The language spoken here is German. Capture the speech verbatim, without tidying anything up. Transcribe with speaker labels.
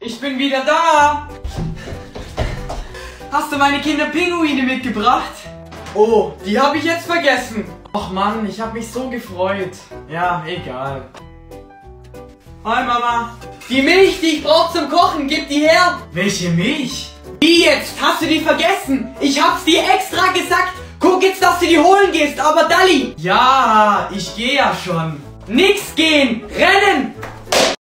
Speaker 1: Ich bin wieder da. Hast du meine Kinderpinguine mitgebracht? Oh, die habe ich jetzt vergessen. Och Mann, ich habe mich so gefreut. Ja, egal. Hi Mama. Die Milch, die ich brauche zum Kochen, gib die her. Welche Milch? Wie jetzt? Hast du die vergessen? Ich hab's dir extra gesagt. Guck jetzt, dass du die holen gehst, aber Dalli. Ja, ich gehe ja schon. Nix gehen, rennen.